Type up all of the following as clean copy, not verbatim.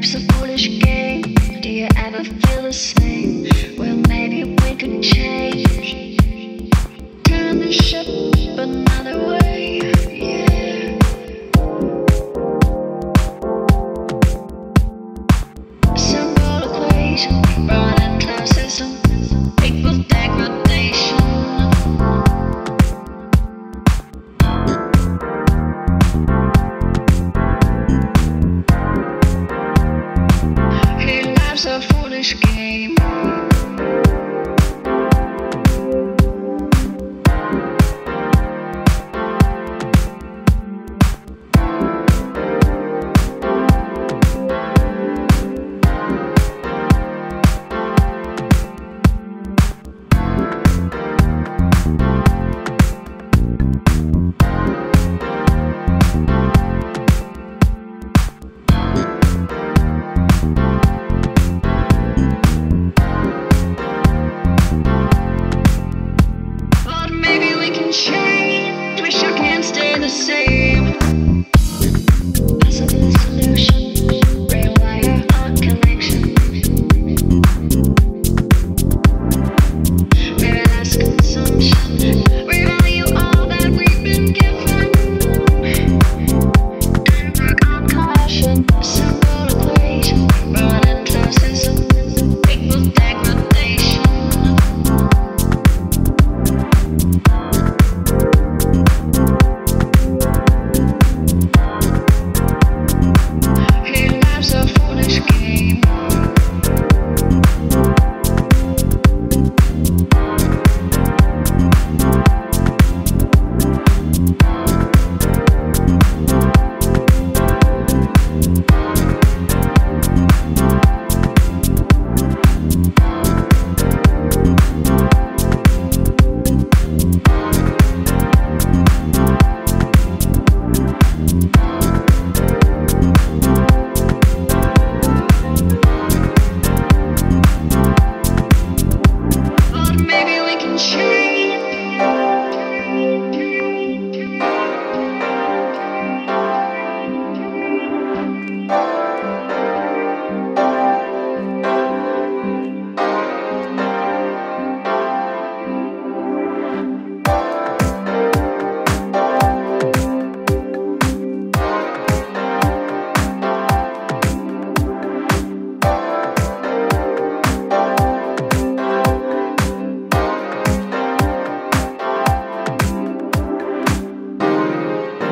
Life's a foolish game. Do you ever feel the same? Well, maybe we could change. Turn the ship another way, yeah. Simple equation, running classism, equal degradation. Here life's a foolish game. Change, wish I can't stay the same. Possible solution, rewire our connection. Maybe less consumption, revalue all that we've been given. And work on caution, simple equation, running classism, equal degradation.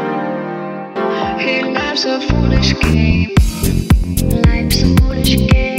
Life's a foolish game. Life's a foolish game.